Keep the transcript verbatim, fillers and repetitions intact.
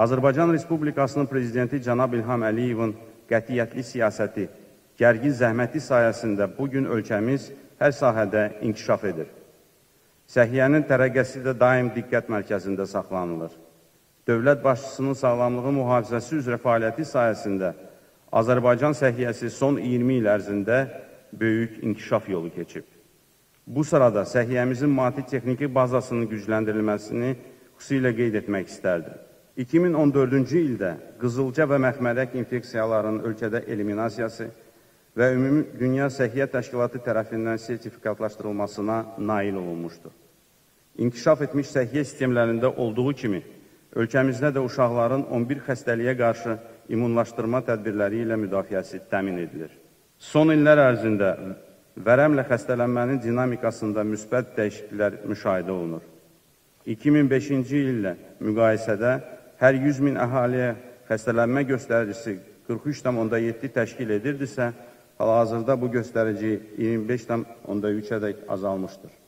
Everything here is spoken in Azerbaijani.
Azərbaycan Respublikasının Prezidenti cənab İlham Əliyevin qətiyyətli siyasəti, gərgin zəhməti sayəsində bugün ölkəmiz hər sahədə inkişaf edir. Səhiyyənin tərəqqəsi də daim diqqət mərkəzində saxlanılır. Dövlət başçısının sağlamlığı mühafizəsi üzrə fəaliyyəti sayəsində Azərbaycan səhiyyəsi son iyirmi il ərzində böyük inkişaf yolu keçib. Bu sırada səhiyyəmizin maddi-texniki bazasının gücləndirilməsini xüsusilə qeyd etmək istərdim. iki min on dördüncü ildə qızılca və məxmərək infeksiyalarının ölkədə eliminasiyası və Ümumi Dünya Səhiyyə Təşkilatı tərəfindən sertifikatlaşdırılmasına nail olunmuşdur. İnkişaf etmiş səhiyyə sistemlərində olduğu kimi, ölkəmizdə də uşaqların on bir xəstəliyə qarşı immunlaşdırma tədbirləri ilə müdafiəsi təmin edilir. Son illər ərzində vərəmlə xəstələnmənin dinamikasında müsbət dəyişikliklər müşahidə olunur. iki min beşinci illə müqayisədə hər yüz min əhaliyə xəstələnmə göstəricisi qırx üç tam onda yeddi təşkil edirdisə, hal-hazırda bu göstərici iyirmi beş tam onda üçə dək azalmışdır.